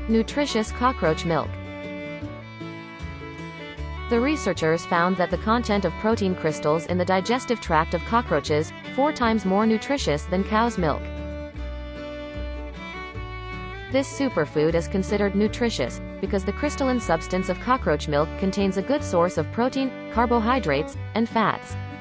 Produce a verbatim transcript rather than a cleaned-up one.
Nutritious cockroach milk. The researchers found that the content of protein crystals in the digestive tract of cockroaches, four times more nutritious than cow's milk. This superfood is considered nutritious, because the crystalline substance of cockroach milk contains a good source of protein, carbohydrates, and fats.